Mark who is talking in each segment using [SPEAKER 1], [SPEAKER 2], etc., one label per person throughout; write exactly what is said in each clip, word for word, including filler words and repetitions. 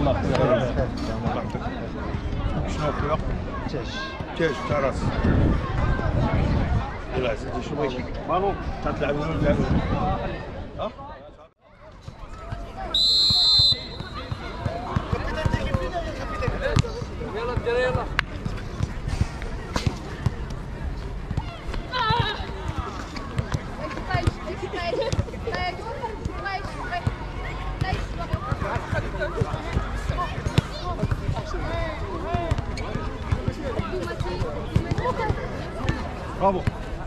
[SPEAKER 1] الله شنو خويا؟
[SPEAKER 2] دجاج
[SPEAKER 1] دجاج تاع راس يلا سيدي شنو بغيتي؟ مالو تاع تلعب ولا ها؟
[SPEAKER 3] يلا دير يلا
[SPEAKER 1] برافو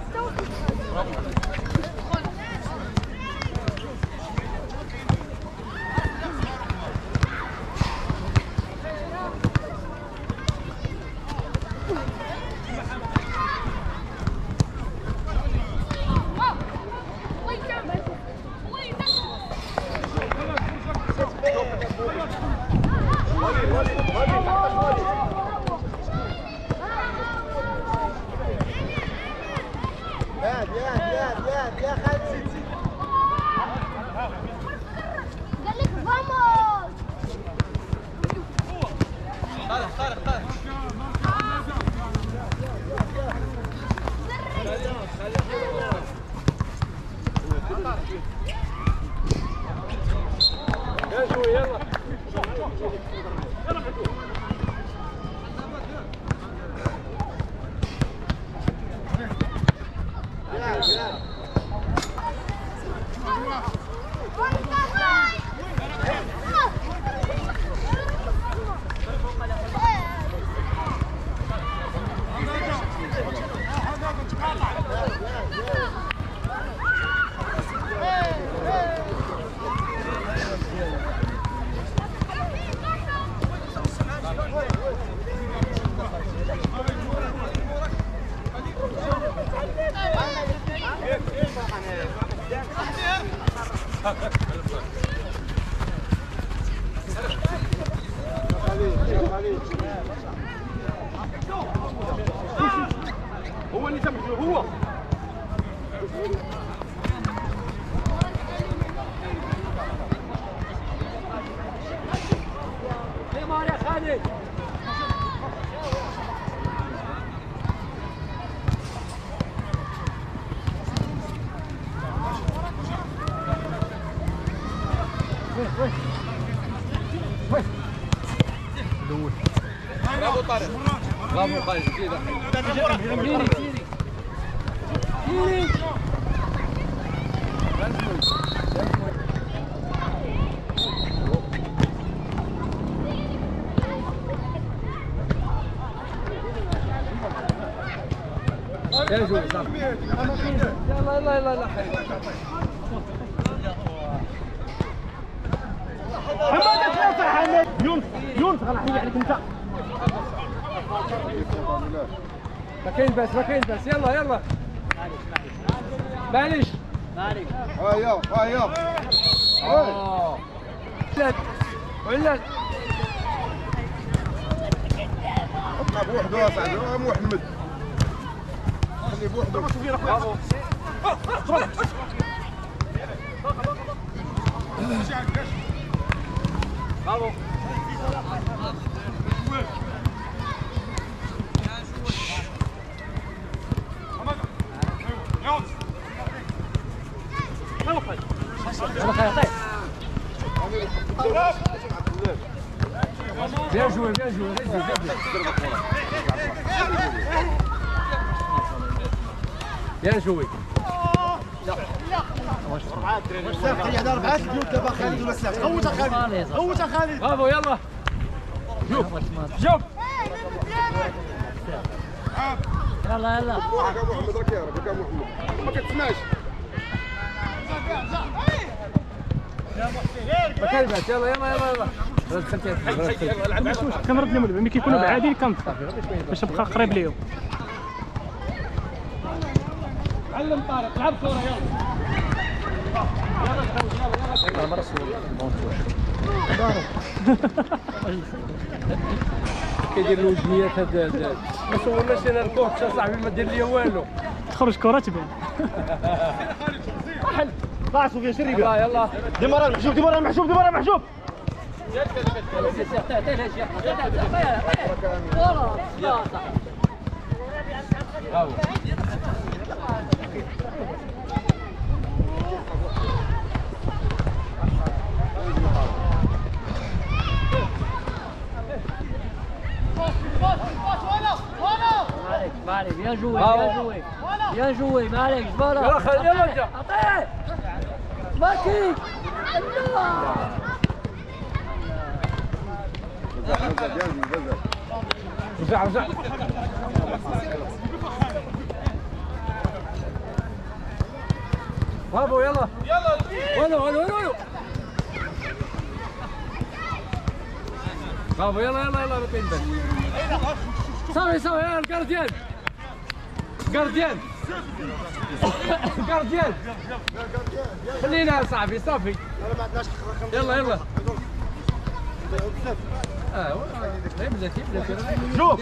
[SPEAKER 1] هو اللي سمح له هو
[SPEAKER 3] نيمار يا خالد برافو طارق برافو خالد كذا كيري كيري كيري يا جوي يلا يلا يلا يلا
[SPEAKER 2] حماد تنافع حماد يونس يونس غنحيي عليك انت
[SPEAKER 3] ما كاين باس ما كاين باس يلا يلا معليش
[SPEAKER 2] مالك
[SPEAKER 1] ها يا ها يا
[SPEAKER 3] اه ولاد ولاد
[SPEAKER 1] اطلع بوحده يا سعد محمد خليه بوحده
[SPEAKER 3] برافو برافو Bien joué, bien joué, bien joué, bien joué. Bien joué.
[SPEAKER 2] هذا أربعة ديال دابا خالد ولا سعد غوت خالد غوت خالد
[SPEAKER 3] برافو يلا شوف شوف
[SPEAKER 4] يلا يلا
[SPEAKER 1] روحك يا محمد راك يا ربك يا محمد ما كتسمعش
[SPEAKER 3] ما كاين باس يلا يلا يلا يلا
[SPEAKER 2] كنردنا من ملي كيكونوا بعادين كنطفى باش نبقى قريب ليهم
[SPEAKER 3] علم طارق لعب كره يلا يلا يلا كيدير له وجهيات هذا ما صورناش انا الكورت صاحبي ما دير لي والو
[SPEAKER 2] تخرج كره تبان
[SPEAKER 3] حل
[SPEAKER 2] ضاع سفيان شري
[SPEAKER 3] يلا يلا
[SPEAKER 2] ديما راه محجوب ديما راه محجوب ديما راه محجوب
[SPEAKER 4] Allez, bien joué, bien joué. Bien joué, mais Alex, voilà. Attends. Maki.
[SPEAKER 3] رجع رجع برافو يلا يلا ولو ولو ولو برافو يلا يلا يلا ما كاين بال صافي صافي يلا الكارديان كارديان كارديان خلينا صاحبي صافي يلا يلا اه لا بلاتي بلاتي
[SPEAKER 1] شوف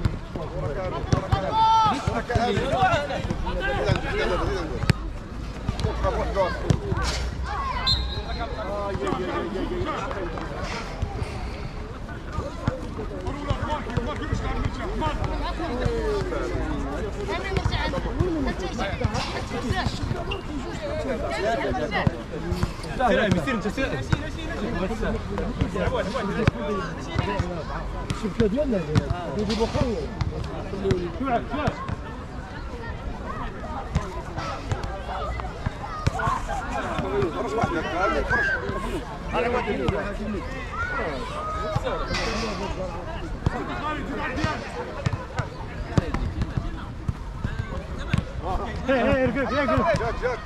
[SPEAKER 2] الشبكه ديالنا يجيبوا خويا شوف شوف هي هي ركب ركب جاك جاك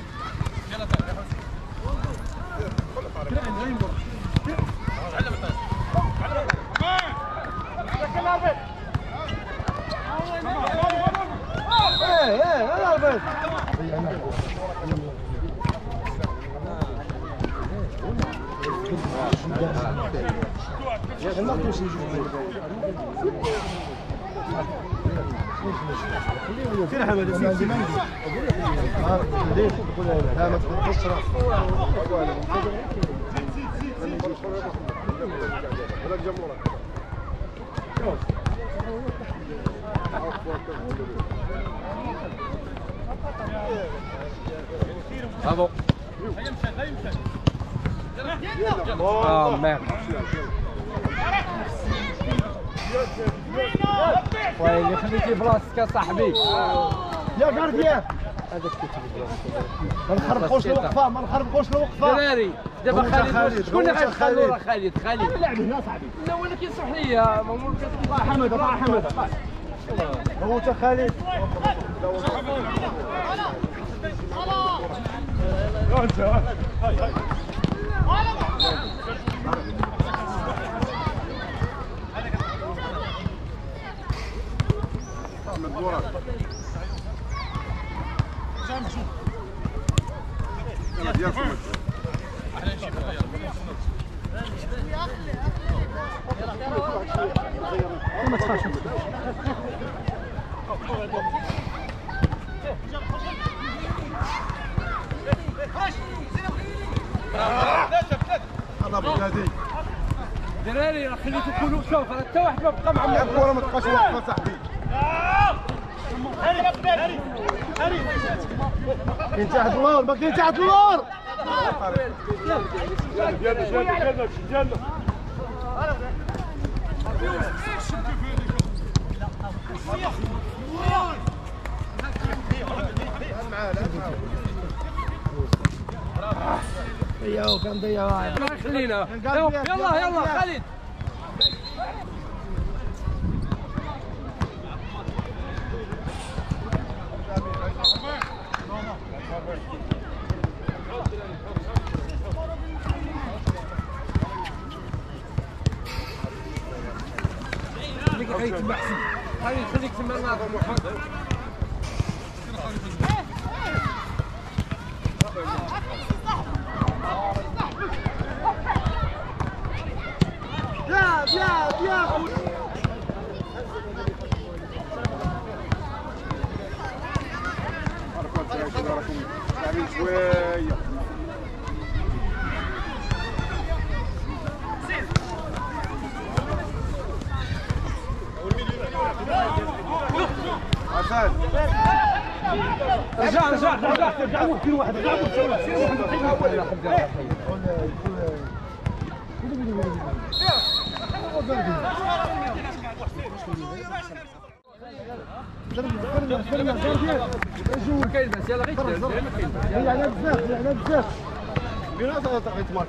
[SPEAKER 2] ايه ايه انا البيت يا ما تمشي فين حمد فين ليش ها ما تخش راسك هذا الجمهور
[SPEAKER 3] برافو اه مير ويلي خليتي بلاصتك يا صاحبي
[SPEAKER 2] يا كارديان هذاك ما نخربقوش الوقفه ما نخربقوش الوقفه
[SPEAKER 3] دراري دابا خالد شكون اللي غيتخلو راه خالد خالد
[SPEAKER 2] اللعب هنا صاحبي
[SPEAKER 3] لا ولكن صح لي مامور
[SPEAKER 2] الله حمد الله حمد هو انت خالد
[SPEAKER 1] من دورك يلا ديالكم
[SPEAKER 2] ما تخافش
[SPEAKER 1] هذا بلادي
[SPEAKER 3] دراري راه خليتو كلو شوف راه حتى واحد ما بقى مع
[SPEAKER 1] الكره ما تبقاش واقفه صاحبي
[SPEAKER 2] كاين تحت اللور ما كاين تحت اللور
[SPEAKER 1] ديالنا ديالنا ديالنا
[SPEAKER 2] ايوا كان ضيع واحد
[SPEAKER 3] ما خلينا يلا يلا خالد خليك خليك تما حسن خليك خليك تما ناظر
[SPEAKER 2] يا يا يا
[SPEAKER 1] راكم لاعبين شويه
[SPEAKER 3] رجع رجع رجع
[SPEAKER 2] رجع كل واحد رجع كل واحد
[SPEAKER 3] كاين بس يلا غير
[SPEAKER 2] هي على بزاف هي على بزاف
[SPEAKER 1] بينا تغيت مارك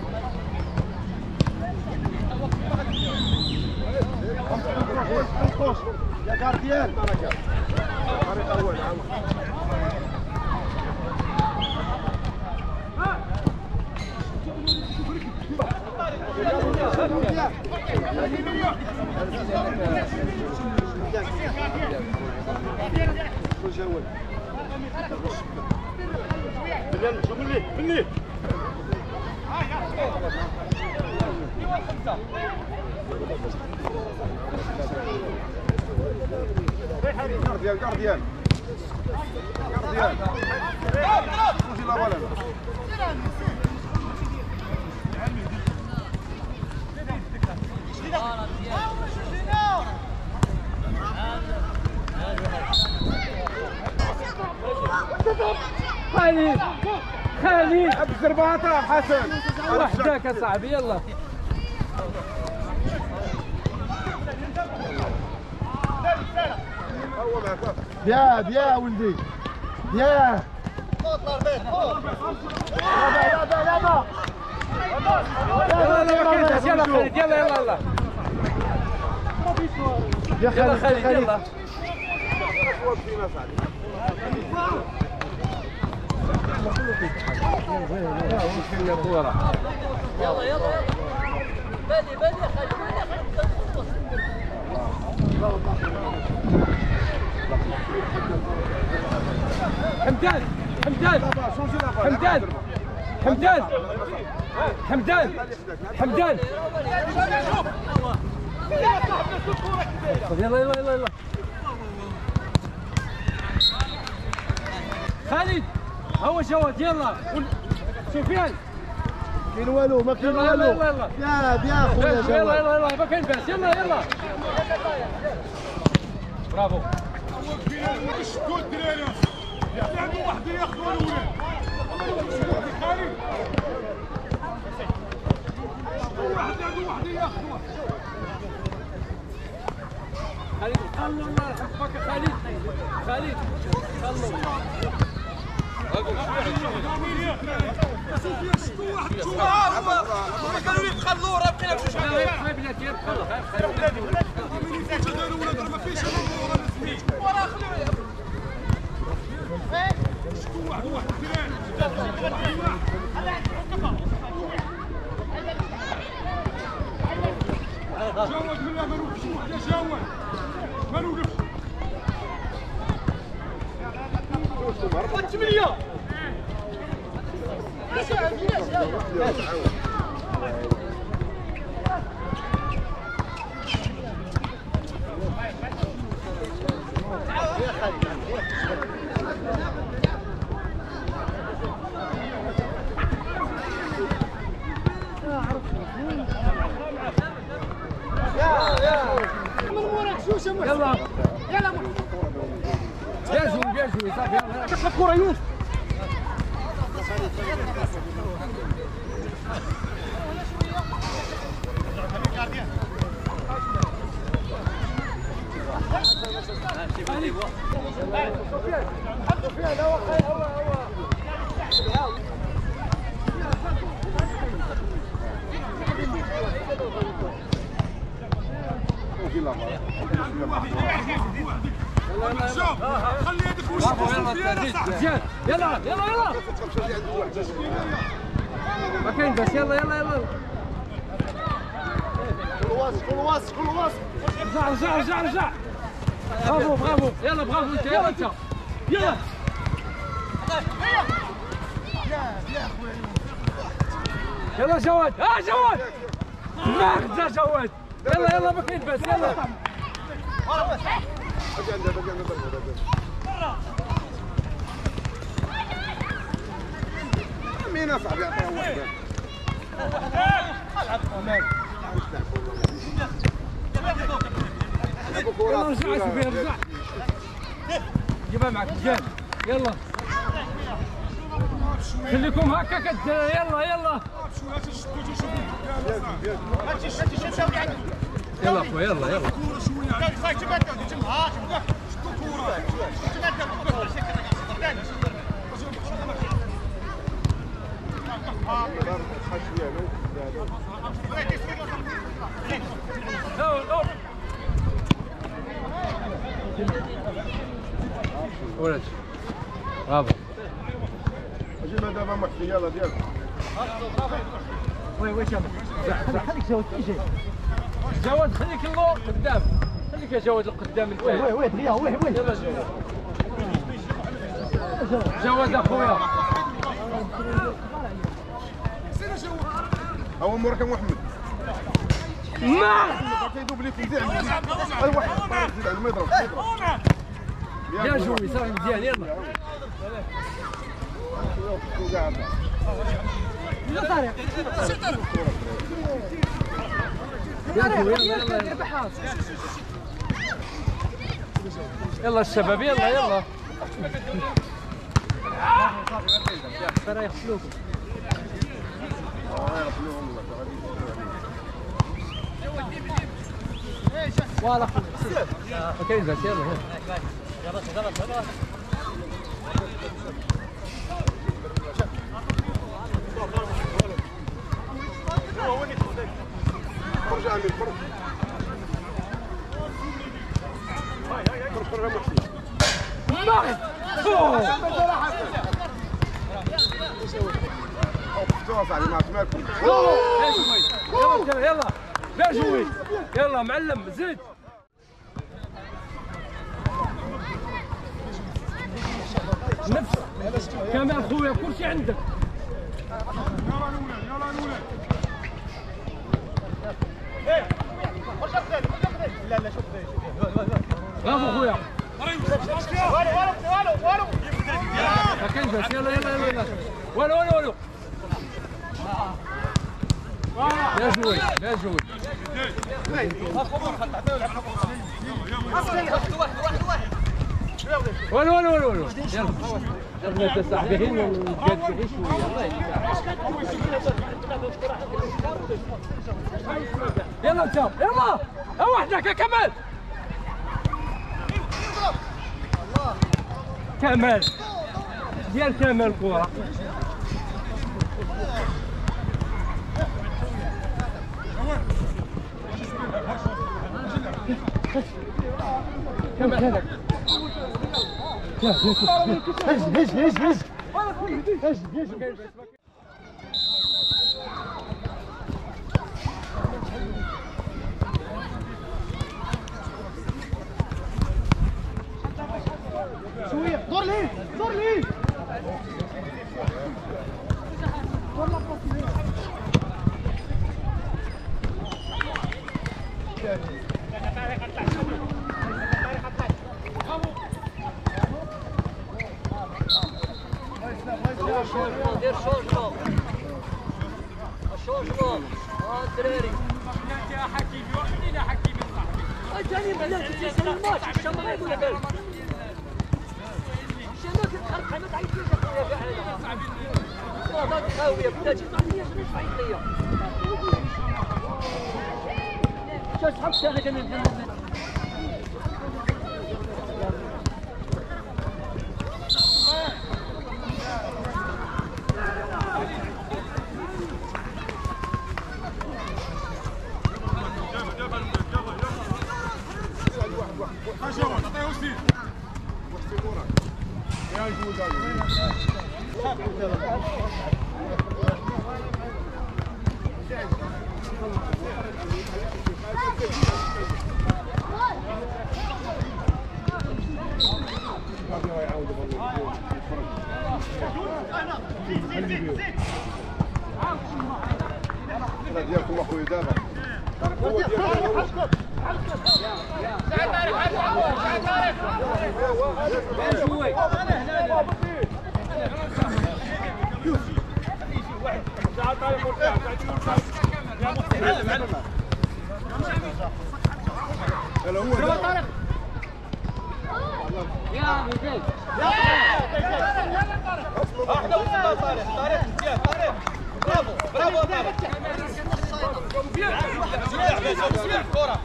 [SPEAKER 2] يا كارديان
[SPEAKER 1] الطريق اول عام مني مني جارديان جارديان جارديان وجي لا ولا
[SPEAKER 3] خالد خالد
[SPEAKER 1] حب الزرباطه حسن
[SPEAKER 3] وحدك يا صاحبي يلا
[SPEAKER 2] يا يا ولدي يا يابا يابا
[SPEAKER 3] يلا يلا يلا خالد يلا يلا يلا
[SPEAKER 2] يا
[SPEAKER 3] يلا
[SPEAKER 2] خالد
[SPEAKER 3] خالد يلا
[SPEAKER 4] يلا يلا بدي بدي خالد
[SPEAKER 3] حمدان حمدان حمدان حمدان حمدان حمدان يلا يلا يلا يلا خالد هو جواد يلا سفيان
[SPEAKER 2] كاين والو ما كاين
[SPEAKER 3] يلا
[SPEAKER 2] والو
[SPEAKER 3] يلا يلا
[SPEAKER 2] يا يا خويا
[SPEAKER 3] يلا
[SPEAKER 2] جواد
[SPEAKER 3] يلا يلا ما كاين باس يلا يلا برافو
[SPEAKER 1] شكون الدراري يعطيهم واحد ياخذوا الاولاد خالد واحد عنده واحد ياخذوا
[SPEAKER 3] خالد خلوا الله يحفظك خالد خالد خلوا
[SPEAKER 1] هما قالوا لي تخلوه راه بقينا بجوج
[SPEAKER 3] خايف بلاتي يبقى
[SPEAKER 1] ما فيش ورا خلوه شكون واحد واحد جواد بالله ما نوقفش واحد يا جواد ما نوقفش ثمانية
[SPEAKER 3] يلا يلا بيجو بيجو صافي يلا كتب الكره يوسف
[SPEAKER 1] خلي يدك وش
[SPEAKER 3] زياد يلا يلا يلا ما كاين بس يلا يلا يلا
[SPEAKER 2] كل واس كل واس كل واس
[SPEAKER 3] رجع رجع رجع رجع برافو برافو يلا برافو انت يلا انت يلا يلا جواد اه جواد ما خدا جواد يلا يلا ما كاين بس يلا
[SPEAKER 1] مين اصعب يعطيها واحده
[SPEAKER 3] يلا رجع سفيان رجع جيبها معك جان يلا خليكم هكا كت يلا يلا يلا اخويا يلا يلا ولد برافو
[SPEAKER 2] اجي ما دابا محسن يلا ديالك
[SPEAKER 4] وي وي شامل خليك جواد تيجي
[SPEAKER 3] جواد خليك اللور قدام خليك يا جواد القدام انت
[SPEAKER 4] وي وي وي وي وي
[SPEAKER 3] يلا جواد جواد اخويا
[SPEAKER 2] هو مورك محمد
[SPEAKER 3] ما
[SPEAKER 2] كيدوب ليك مزيان الواحد على ما يضرب
[SPEAKER 3] يا جوي صافي مزيان يلا
[SPEAKER 4] يا طارق
[SPEAKER 3] يا جوي يلا يلا يلا الشباب يلا يلا
[SPEAKER 4] ترى يخلوك
[SPEAKER 3] والله اوكي بس يلا
[SPEAKER 2] فرج عامل فرج فرج محسن
[SPEAKER 3] يلا يلا يا جوي يلا معلم زيد نفس كمان خويا كل شيء عندك
[SPEAKER 1] يلا نولد يلا نولد
[SPEAKER 2] لا لا شوف
[SPEAKER 3] برافو خويا كاين بس يلا يلا يلا يلا والو والو والو يا جوي يا جوي والو والو والو والو يلا يلا انت صاحبي غير نقاد غير شويه يلا انت يلا ها وحدك يا كمال كمال ديال كمال كره كمال هذاك
[SPEAKER 2] هز هز هز هز هز هز شويه دور ليه دور ليه دور
[SPEAKER 4] دير شونجمون شونجمون ها الدراري
[SPEAKER 1] انت يا حكيمي وحدينا حكيمي صاحبي
[SPEAKER 4] ثاني بلاتي تيسال الماتش الشام غير ولا قال الشام كتخرج حنا تعيط ليك اخويا كاع هذا والله خاويه بلاتي تعطيني شنو تعيط ليا شاش حق انا كان
[SPEAKER 2] ديالكم اخويا دابا
[SPEAKER 4] يا
[SPEAKER 2] واحده وصلها طارق طارق مزيان طارق برافو برافو طارق كره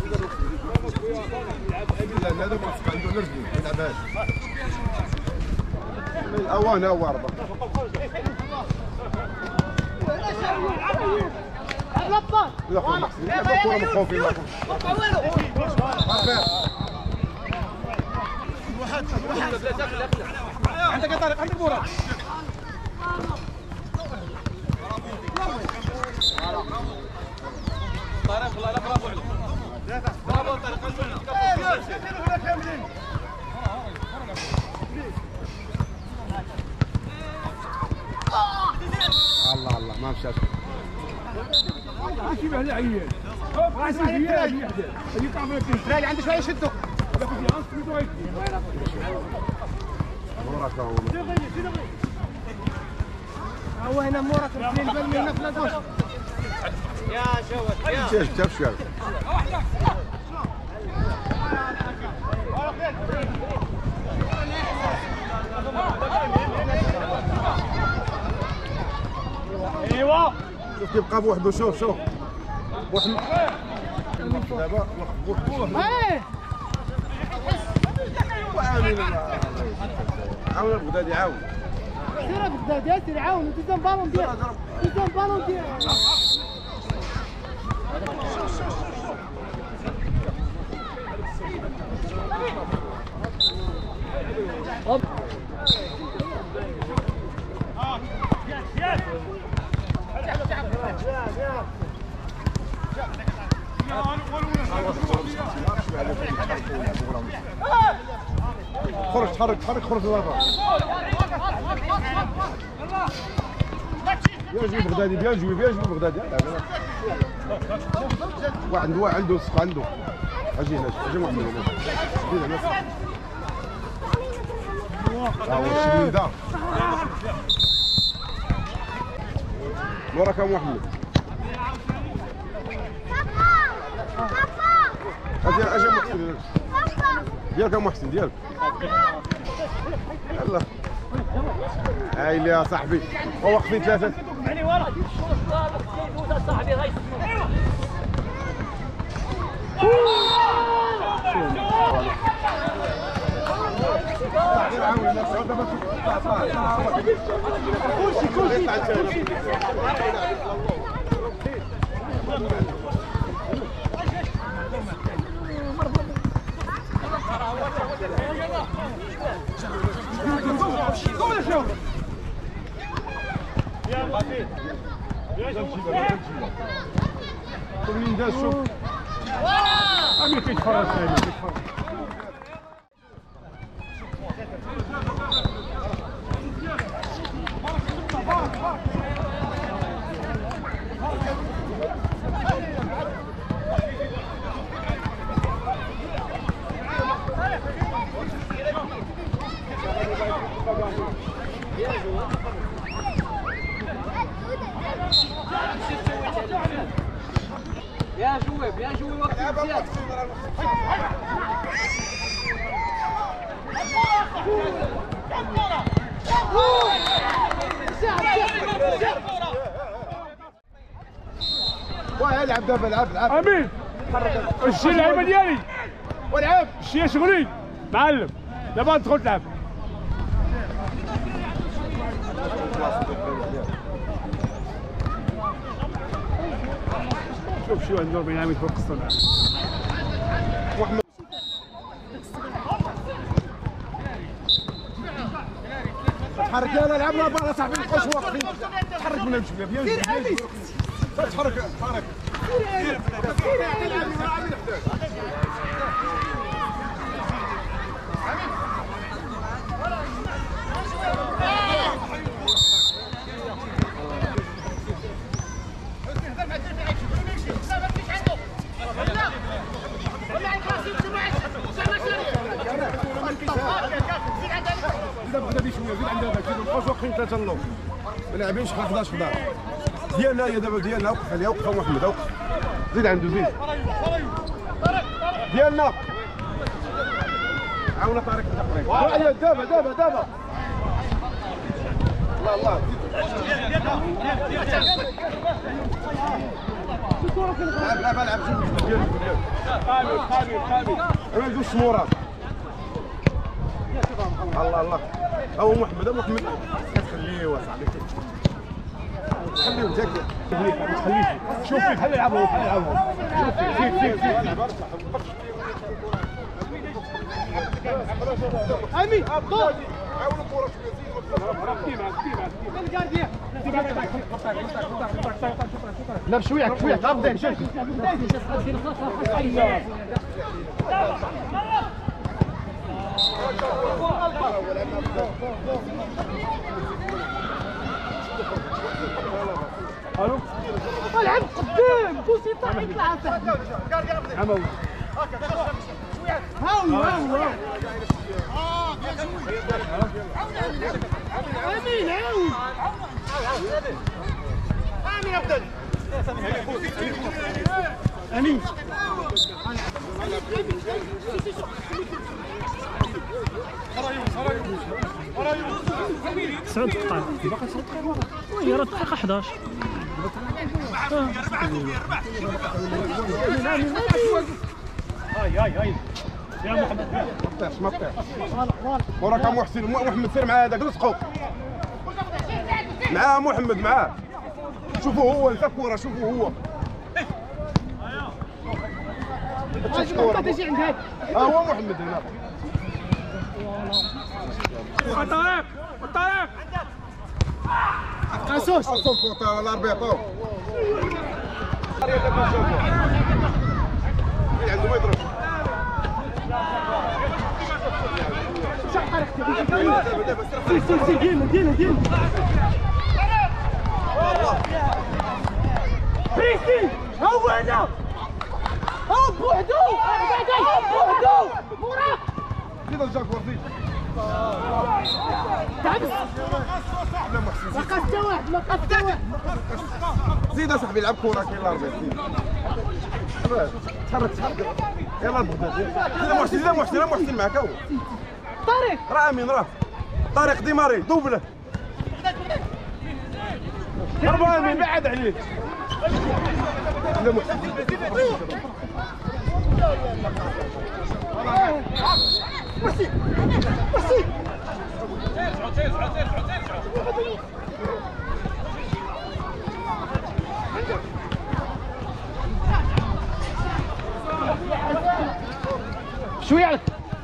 [SPEAKER 2] لا لا هذاك عنده نرجس ما يلعبهاش اوان اوان ربط لا خلاص لا كره مخوفين واحد واحد عندك يا طارق عندك مراد طارق والله لا برافو عليك برافو طارق الله الله ما مشاش
[SPEAKER 3] ماشي على عيال راسي عيال اللي تعرف لك
[SPEAKER 2] راجع عنده شويه شدوا
[SPEAKER 5] هو هنا مورك اثنين بل من هنا في يا جواد يا
[SPEAKER 2] شاف شاف شاف
[SPEAKER 5] ايوا
[SPEAKER 2] شوف كيف بقى بوحدو شوف شوف بوحدو دابا بوحدو
[SPEAKER 5] ايه
[SPEAKER 2] وعاون عاون البغدادي عاون
[SPEAKER 5] سير بغدادي سير عاون تزن بالون ديال تزن بالون ديال
[SPEAKER 2] خرج تحرك تحرك خرج للبر بيان جوي بغدادي بيان جوي بيان جوي بغدادي واحد عنده عنده وسخ عنده اجي هنا اجي محمد هنا جينا هنا ها هو الشديد دا وراك محمد اجي اجي محسن ديالك يا محسن ديالك يلا هاي اللي يا صاحبي هو واقفين ثلاثة
[SPEAKER 4] يعني ورا صاحبي غير
[SPEAKER 2] كلشي كلشي مين داز شوف
[SPEAKER 3] عمي كيتفرج ثاني كيتفرج
[SPEAKER 4] Bien joué, bien joué, bien
[SPEAKER 2] واه العب دابا العب العب
[SPEAKER 3] امين الشي اللعيبه ديالي
[SPEAKER 2] والعب
[SPEAKER 3] الشي شغلي معلم دابا تدخل تلعب شوف شي واحد أربعين عام يدخل قصه
[SPEAKER 2] محمد تحرك يلا العب لا بقى صاحبي نبقاوش واقفين تحرك من نمشي بيان بيان تحرك تحرك بغدادي شويه زيد عندنا داك نبقاوش واقفين ثلاثه اللوط ما لاعبينش حنا حداش حداش ديالنا هي دابا ديالنا وقف عليها وقف محمد وقف زيد عنده زيد ديالنا عاونا طارق دابا دابا دابا الله الله لعب لعب لعب شوف ديالك قامي قامي قامي ما ندوش مورا الله الله هو محمد محمد كتخليه واصاحبي خليه انت ما تخليش شوف فيه بحال يلعبوا بحال يلعبوا شوف فيه فيه فيه
[SPEAKER 5] امين طول
[SPEAKER 2] حاولوا الكره
[SPEAKER 5] لا بشويه بشويه قابضين شوف
[SPEAKER 3] الو
[SPEAKER 5] العب قدام كوسي طاح يطلع
[SPEAKER 3] عمو
[SPEAKER 5] هاو هاو امين عاود امين ابدا امين
[SPEAKER 6] تسعة دقائق باقي تسعة دقائق وي راه الدقيقة حداش
[SPEAKER 3] هاي هاي هاي يا محمد
[SPEAKER 2] ما طيحش ما طيحش وراك محسن محمد سير مع هذاك لصقوا معاه محمد معاه شوفوا هو الفا كوره شوفوا هو
[SPEAKER 5] تجي عند هذا
[SPEAKER 2] ها هو محمد هنا
[SPEAKER 3] الطريق الطريق
[SPEAKER 5] قاسوس
[SPEAKER 2] الصوت الاربيط عنده ما يضرب
[SPEAKER 5] سي سي سي دينا دينا دينا بريستي هو هنا هو بوحدو هو بوحدو موراك
[SPEAKER 2] زيد الجاك ورزيد
[SPEAKER 5] تعبس ما قاس حتى واحد ما قاس حتى واحد
[SPEAKER 2] زيد اصاحبي لعب كوره كاين الاربيط تحرك تحرك يلا نبدا زيد محسن زيد محسن محسن معك هو
[SPEAKER 5] طارق
[SPEAKER 2] راه امين راه طارق ديماري دوبله ضربه امين بعد عليه لا محسن
[SPEAKER 5] مرسي مرسي شويه عليك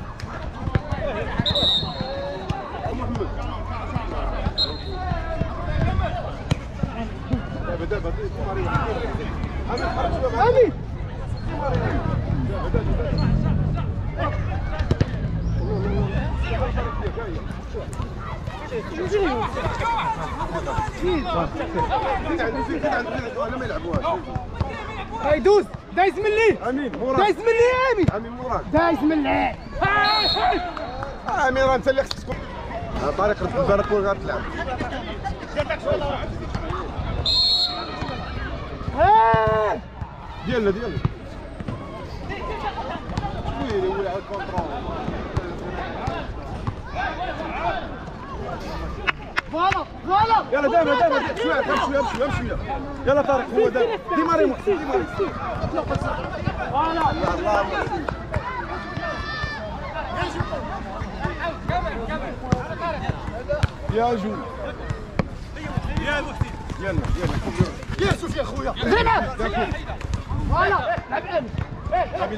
[SPEAKER 5] امين هاي دوز دايس من ليه
[SPEAKER 2] امين مراد
[SPEAKER 5] دايس من ليه امين
[SPEAKER 2] امين مراد
[SPEAKER 5] دايس من ليه
[SPEAKER 2] امين راه انت اللي خصك تكون طريق البارك ولا غتلعب ديالنا ديالنا وين ولا على الكونترول
[SPEAKER 5] فوالا فوالا
[SPEAKER 2] يلا دابا دابا شويه شويه شويه شويه يلا طارق هو دابا ديماري محسن ديماري
[SPEAKER 5] فوالا
[SPEAKER 2] يا جو يا محسن ديالنا ديالنا يا شوف يا خويا
[SPEAKER 5] زينب فوالا لعب امين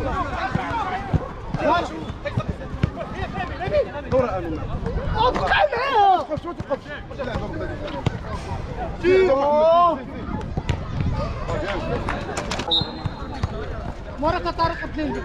[SPEAKER 2] دور امين
[SPEAKER 5] ابقى معاه
[SPEAKER 2] توقف شو توقف
[SPEAKER 5] وراك طارق الدين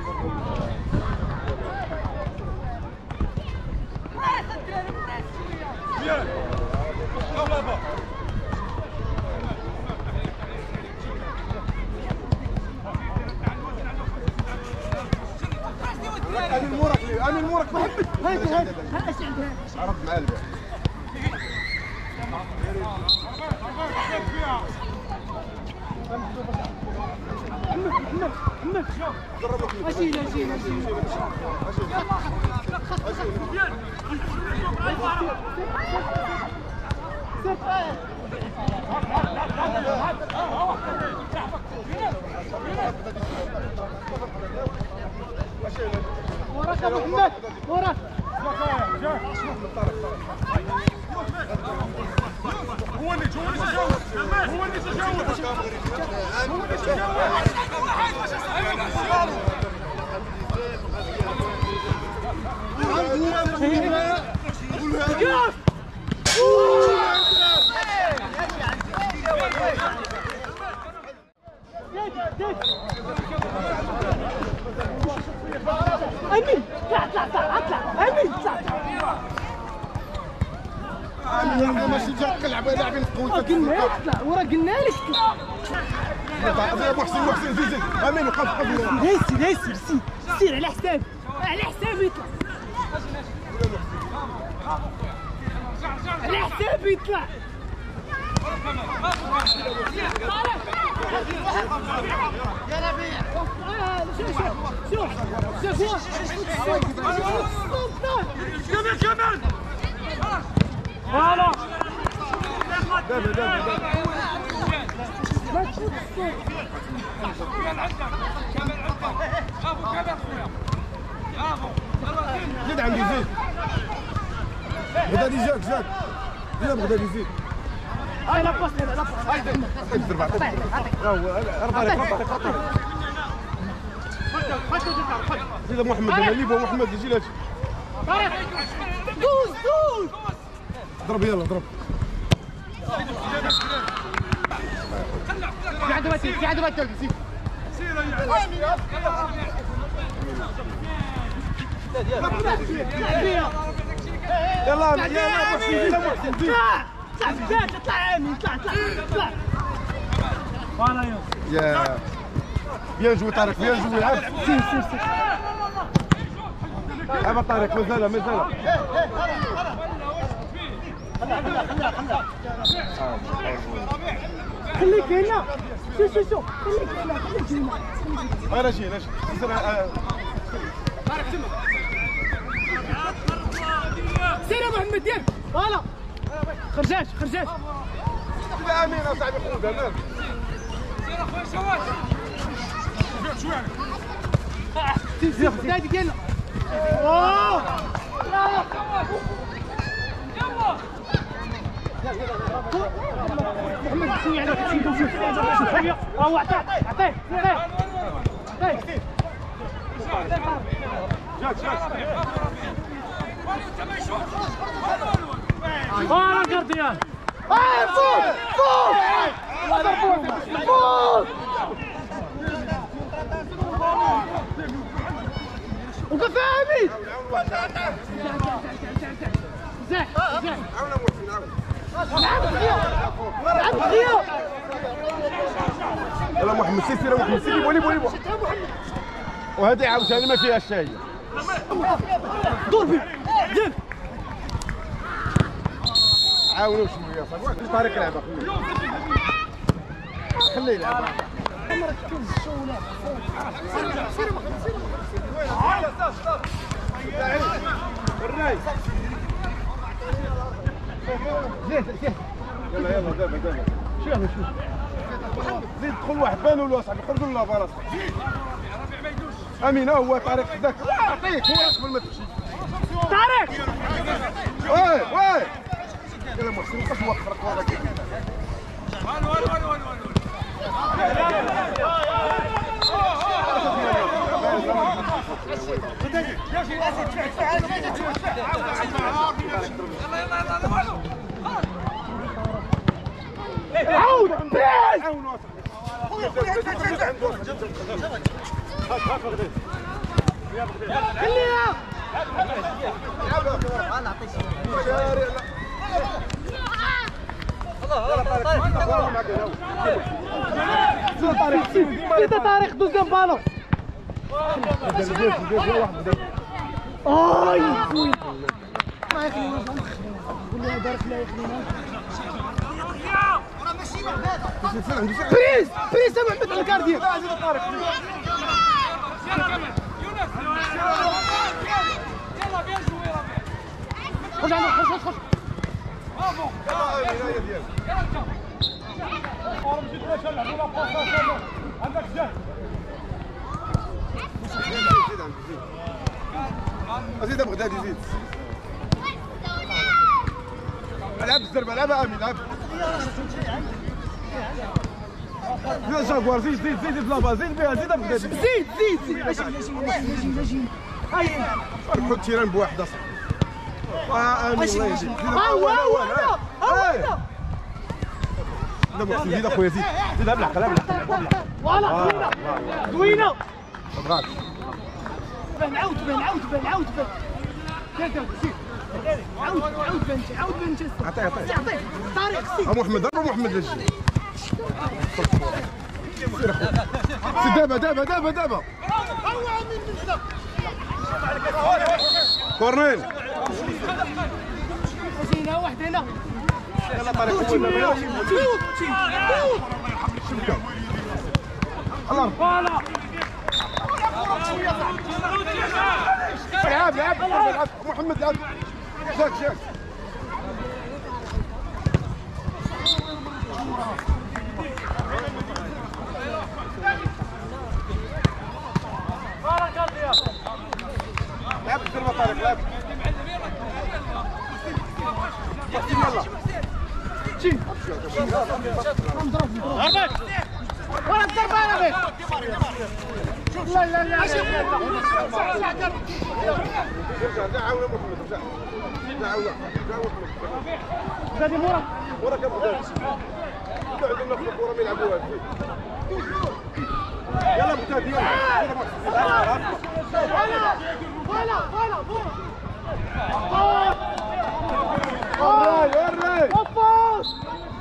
[SPEAKER 2] امين مورك امين مورك محمد
[SPEAKER 5] هاي هاي اش عندها
[SPEAKER 2] عرفت مع الباب
[SPEAKER 5] اشيل اشيل اشيل وراك ابو محمد وراك
[SPEAKER 1] هو اللي هو اللي تجاوز هو اللي تجاوز هو اللي تجاوز
[SPEAKER 5] امين طلع طلع طلع اطلع امين طلع
[SPEAKER 2] امين ماشي جا تلعب لاعبين قوي
[SPEAKER 5] قلنا لك طلع ورا قلنا لك
[SPEAKER 2] طلع محسن محسن زيد زيد امين وقف قبل
[SPEAKER 5] يسير يسير سير سير على حسابي على حسابي يطلع على حسابي يطلع يا ربيع شوف شوف شوف شوف
[SPEAKER 1] كمان كمان
[SPEAKER 3] فوالا
[SPEAKER 2] دابا دابا دابا
[SPEAKER 5] ما تشوف الصوت
[SPEAKER 2] زيد عندي زيد بغدادي جاك جاك لا بغدادي زيد
[SPEAKER 5] هاي لا باس لا باس هاي
[SPEAKER 2] اكثر بعد اربع ربع زيد محمد المليب ومحمد يجي لك
[SPEAKER 5] دوز دوز
[SPEAKER 2] ضرب يلا ضرب
[SPEAKER 5] في عنده باتل في عنده باتل زيد
[SPEAKER 2] يلا يلا محسن
[SPEAKER 5] طلع طلع زيد طلع امين طلع طلع طلع
[SPEAKER 3] فوالا يا
[SPEAKER 2] يا بيان جوي طارق بيان جوي عاد
[SPEAKER 5] سير سير سير
[SPEAKER 2] عاد طارق مازال مازال
[SPEAKER 5] خليك هنا شوف شوف شوف خليك هنا خليك هنا
[SPEAKER 2] انا شي انا شي
[SPEAKER 5] سير يا محمد دير فوالا خرجاش خرجاش
[SPEAKER 2] كذا امين اصاحبي خذ امان
[SPEAKER 5] سير سير نادي ديالنا اوه محمد شويه على كتشي دوزو شويه هو عطيه عطيه عطيه
[SPEAKER 2] جاك جاك
[SPEAKER 3] فوالا كارديان
[SPEAKER 5] اه فوق فوق فوق وقف يا امين زين زين
[SPEAKER 2] عاونا محسن عاون
[SPEAKER 5] لعب خيار لعب خيار
[SPEAKER 2] يلا محمد سير سير محمد سير ولي ولي وهذه عاوتاني ما فيها الشاي
[SPEAKER 5] دور فيه زين
[SPEAKER 2] عاونوا شويه صافي طارق لعب اخويا خليه يلعب يلا يلا دابا دابا شوف شوف زيد دخل واحد بانوا له اصاحبي خرجوا له بالاص امين هو طارق حداك عطيك هو قبل ما تمشي
[SPEAKER 5] طارق
[SPEAKER 2] وي وي يلا محسن وقف وقف هذاك
[SPEAKER 5] عود بيس
[SPEAKER 2] عاونوا
[SPEAKER 5] خليها انت طارق دوزيام بالون اي ما يخليناش نقول له دارك لا يخلينا بريز بريز يا محمد على الكارديان خرج عندك خرج خرج
[SPEAKER 1] عندك زين
[SPEAKER 2] زيد ابو غدادي زيد العب الزربه العبها امين العب زيد جاكوار زيد زيد زيد بلابا زيد بها زيد ابو غدادي
[SPEAKER 5] زيد زيد زيد ماشي ماشي ماشي ماشي هاي
[SPEAKER 2] نحط تيران بواحد اصاحبي اه امين الله يهديك
[SPEAKER 5] ها هو هو هنا ها
[SPEAKER 2] دابا زيد اخويا زيد زيد ابلع ابلع ابلع
[SPEAKER 5] فوالا زوينه زوينه
[SPEAKER 2] بغاك
[SPEAKER 5] بان عاود بان عاود بان عاود بان كذا زيد عاود عاود بان عاود بان جسد
[SPEAKER 2] عطيه عطيه
[SPEAKER 5] عطيه طريق سي
[SPEAKER 2] ابو محمد ضرب محمد للجي سير اخويا دابا دابا دابا دابا كورنيل
[SPEAKER 5] زينه واحد هنا
[SPEAKER 2] يلا طريق اول الله
[SPEAKER 3] فوالا
[SPEAKER 2] لعب لعب لعب محمد لعب جاك جاك لعب الزربه طارق لعب يلا
[SPEAKER 5] شي ولا الضربه انا بك لا لا لا
[SPEAKER 2] ارجع ارجع عاون محمد ارجع ارجع عاون ارجع محمد
[SPEAKER 5] غادي مورا
[SPEAKER 2] وراك ابو غدادي قاعد ناخذ الكره ما يلعبوها يلا ابو غدادي يلا
[SPEAKER 5] فوالا فوالا فوالا
[SPEAKER 2] وراي وراي
[SPEAKER 5] فوالا